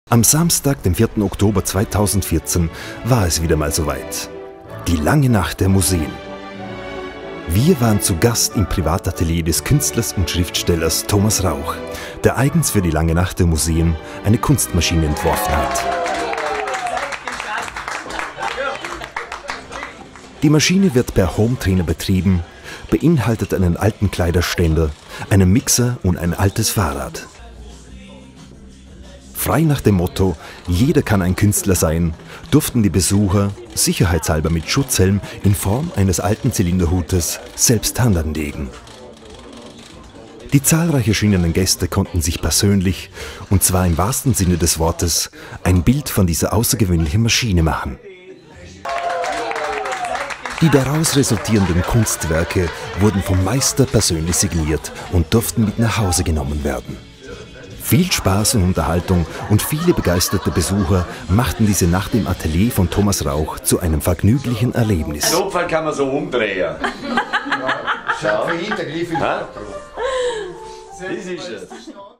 Am Samstag, dem 4. Oktober 2014, war es wieder mal soweit. Die lange Nacht der Museen. Wir waren zu Gast im Privatatelier des Künstlers und Schriftstellers Thomas Rauch, der eigens für die lange Nacht der Museen eine Kunstmaschine entworfen hat. Die Maschine wird per Home-Trainer betrieben, beinhaltet einen alten Kleiderständer, einen Mixer und ein altes Fahrrad. Frei nach dem Motto, jeder kann ein Künstler sein, durften die Besucher, sicherheitshalber mit Schutzhelm in Form eines alten Zylinderhutes, selbst Hand anlegen. Die zahlreich erschienenen Gäste konnten sich persönlich, und zwar im wahrsten Sinne des Wortes, ein Bild von dieser außergewöhnlichen Maschine machen. Die daraus resultierenden Kunstwerke wurden vom Meister persönlich signiert und durften mit nach Hause genommen werden. Viel Spaß und Unterhaltung und viele begeisterte Besucher machten diese Nacht im Atelier von Thomas Rauch zu einem vergnüglichen Erlebnis. Im Notfall kann man so umdrehen. Schau. Für ihn der gleiche. Das ist es.